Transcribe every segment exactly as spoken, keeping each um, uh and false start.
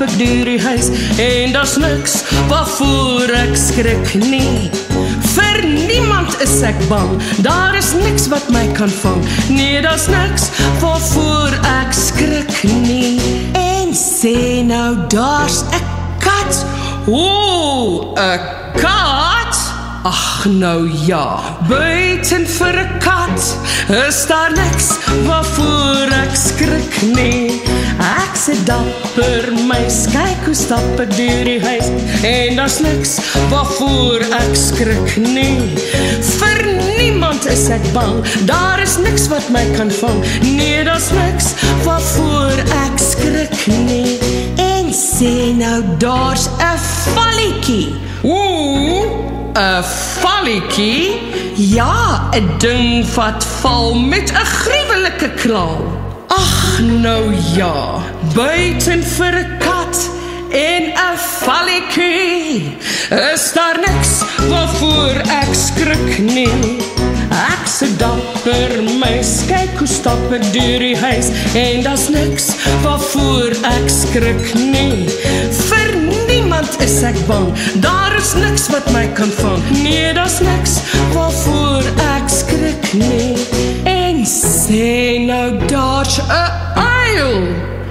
stap ek deur die huis en daar's niks waarvoor ek skrik nie. Vir niemand is ek bang, daar is niks wat my kan vang. Nee, daar's niks waarvoor ek skrik nie. En sê nou, daar's 'n kat. Oeh, 'n kat? Ag nou ja, buiten vir 'n kat is daar niks waarvoor ek skrik nie. Ek sit dapper mys, kyk hoe stap ek deur die huis en daar's niks waarvoor ek skrik nie. Vir niemand is ek bang, daar is niks wat my kan vang. Nee, daar's niks waarvoor ek skrik nie. En sê nou, daar's 'n valletjie. Oeh, 'n valletjie? Ja, 'n ding wat val met 'n gruwelike klaw. Ag nou ja, buiten vir 'n kat en 'n valletjie is daar niks waarvoor ek skrik nie. Ek sit dapper mys, kyk hoe stap ek deur die huis en daar's niks waarvoor ek skrik nie. Vir niemand is ek bang, daar is niks wat my kan vang. Nee, daar's niks waarvoor ek skrik nie. En sê nou, daar's 'n uil.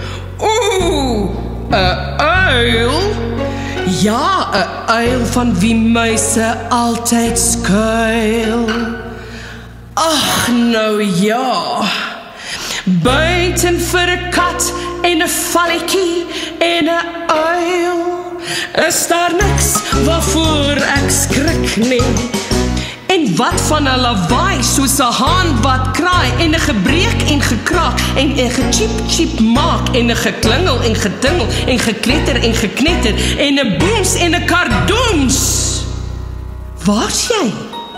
Oeh, 'n uil? Ja, 'n uil van wie muise altyd skuil. Ag nou ja, buiten vir 'n kat en 'n valletjie en 'n uil is daar niks waarvoor ek skrik nie. En wat van 'n lawaai soos 'n haan wat kraai en 'n gebreek en gekraak en 'n gechiep chiep maak en 'n geklingel en getingel en gekletter en geknetter en 'n booms en 'n kardooms. Waar's jy?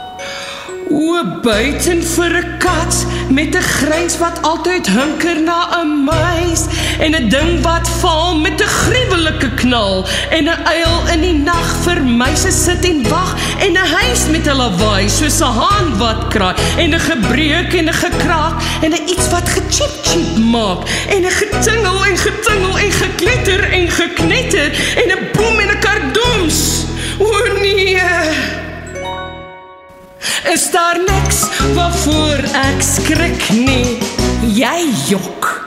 O, buiten vir 'n kat met 'n gryns wat altyd hunker na 'n muis en 'n ding wat val met 'n gruwelike knal en 'n uil in die nag vir muise sit en wag en 'n huis met 'n lawaai soos 'n haan wat kraai en 'n gebreek en 'n gekraak en 'n iets wat gechiep chiep maak en 'n getingel en getingel en gekletter en geknetter en 'n boom en 'n kardooms. O nee, is daar niks waarvoor ek skrik nie. Jy jok.